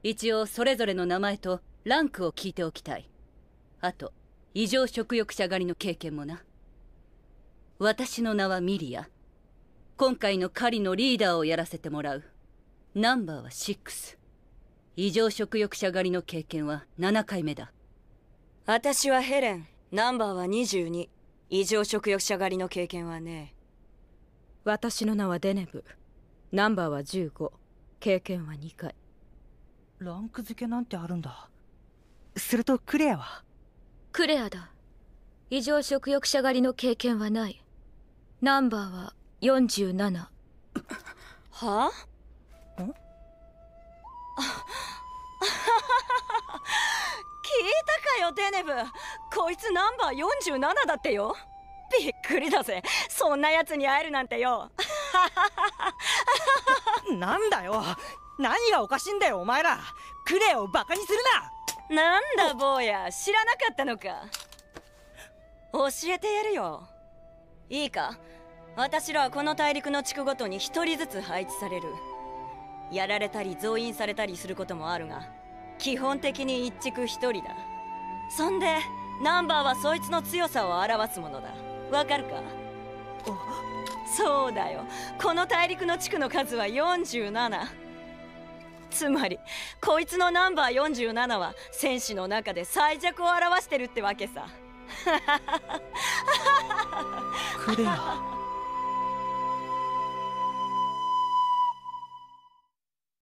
一応それぞれの名前とランクを聞いておきたい。あと異常食欲者狩りの経験もな。私の名はミリア。今回の狩りのリーダーをやらせてもらう。ナンバーは6。異常食欲者狩りの経験は7回目だ。 私はヘレン。ナンバーは22。異常食欲者狩りの経験はね。 私の名はデネブ。ナンバーは15。経験は2回。 ランク付けなんてあるんだ。するとクレアは？ クレアだ。異常食欲者狩りの経験はない。ナンバーは47。 はあ？聞いたかよデネブ。こいつナンバー47だってよ。びっくりだぜ、そんなやつに会えるなんてよ。 なんだよ、何がおかしいんだよお前ら。クレアをバカにするな。なんだ坊や、知らなかったのか。教えてやるよ。いいか、私らはこの大陸の地区ごとに1人ずつ配置される。やられたり増員されたりすることもあるが、基本的に一地区1人だ。そんでナンバーはそいつの強さを表すものだ。わかるか？そうだよ、この大陸の地区の数は47。つまりこいつのナンバー47は戦士の中で最弱を表してるってわけさ。 クレア。